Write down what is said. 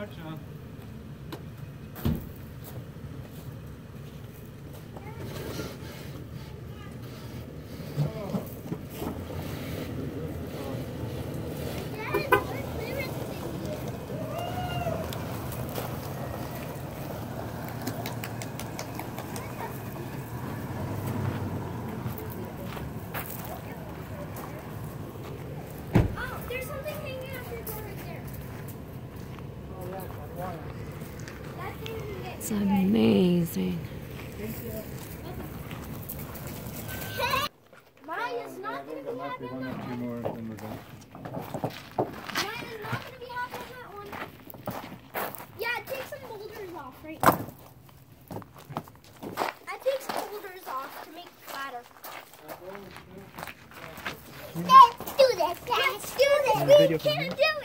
Sean. It's amazing. Maya's not going to be happy on that one. Maya's not going to be happy on that one. Yeah, take some boulders off right now. I take some boulders off to make it flatter. Let's do this. Let's do this. We can do